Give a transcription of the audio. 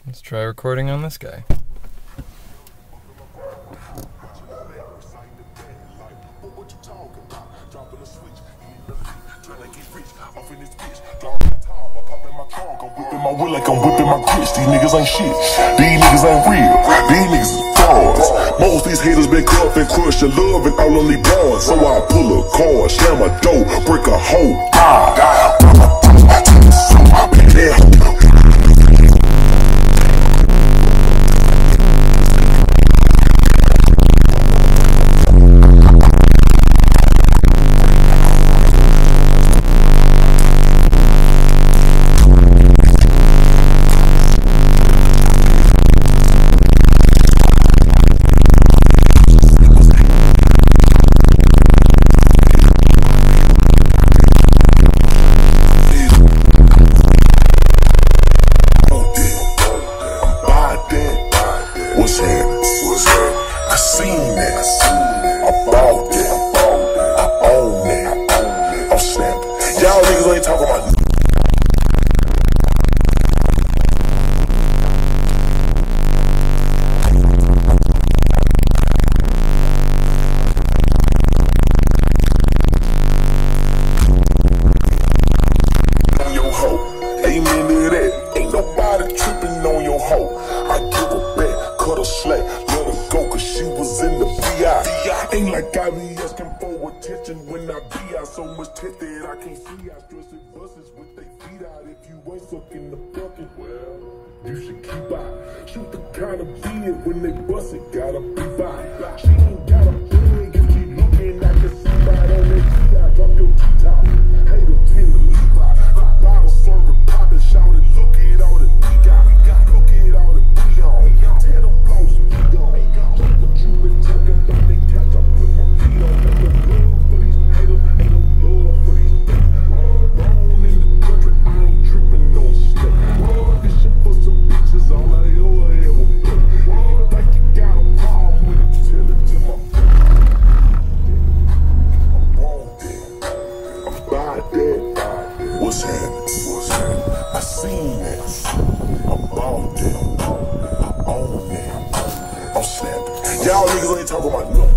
Let's try recording on this guy. My will like I'm whipping my grits. These niggas ain't shit. These niggas ain't real. These niggas is frauds. Most these haters been cut and crushed and love and all on these bars. So I pull a card, slam a door, break a hole. Ain't like I be asking for attention when I be out so much tent that I can't see. I stress it buses with they feet out. If you ain't sucking the bucket, well, you should keep out. Shoot the kind of beat when they bust it, gotta be by. She ain't got a big if she looking, I can see right on that T.I. Drop your T-top, hater tend to leave out. The bottle server poppin', shouted, look at all the we got. Look at all the we on. Tell them blows we on. What you been talking about, they catch up. What's happening? I seen that. I'm balled in. I own that. I'm snapping. Y'all niggas ain't talking about nothing.